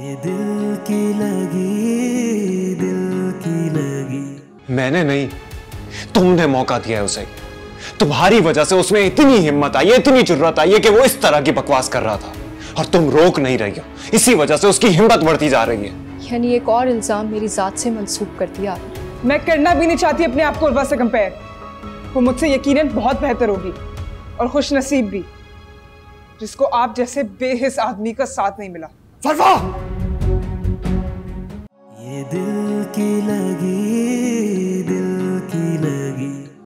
ये दिल की लगी, दिल की लगी। मैंने नहीं, तुमने मौका दिया है उसे। तुम्हारी वजह से उसमें इतनी हिम्मत आई, इतनी जुर्रत आई है कि वो इस तरह की बकवास कर रहा था और तुम रोक नहीं रही हो। इसी वजह से उसकी हिम्मत बढ़ती जा रही है। यानी एक और इल्जाम मेरी जात से मंसूब कर दिया आपने। मैं करना भी नहीं चाहती अपने आप को उर्वा से कंपेयर। वो मुझसे यकीनन बहुत बेहतर होगी और खुश नसीब भी, जिसको आप जैसे बेहिस आदमी का साथ नहीं मिला। ये दिल की लगी